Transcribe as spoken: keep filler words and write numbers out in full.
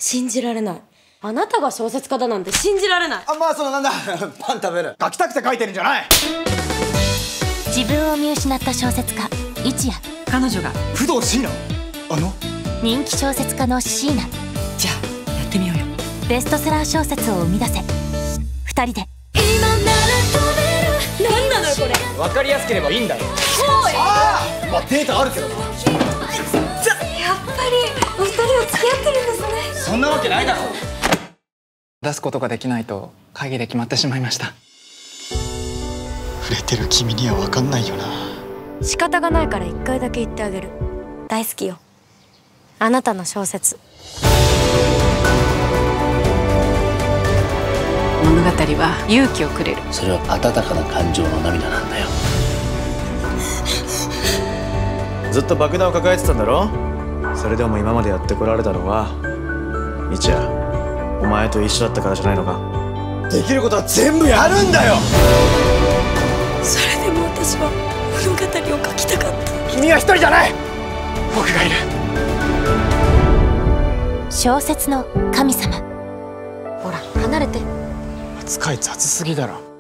信じられない。あなたが小説家だなんて信じられない。 あ、まあそのなんだパン食べる。書きたくて書いてるんじゃない。 自分を見失った小説家一夜。 彼女が工藤椎名。あの人気小説家の椎名。 じゃあやってみようよ。 ベストセラー小説を生み出せ。二人で今なら飛べる。何なのよこれ。 分かりやすければいいんだよ。 おい。 ああ、まあデータあるけどな。 やっぱりお二人は付き合ってるんですね。 そんなわけないだろ。 出すことができないと会議で決まってしまいました。 触れてる君には分かんないよな。 仕方がないから一回だけ言ってあげる。大好きよ、あなたの小説。 物語は勇気をくれる。 それは温かな感情の涙なんだよ。 ずっと爆弾を抱えてたんだろ。それでも今までやってこられたのは一夜お前と一緒だったからじゃないのか。 できることは全部やるんだよ。 それでも私は物語を書きたかった。 君は一人じゃない。僕がいる。 小説の神様。 ほら離れて。 扱い雑すぎだろ。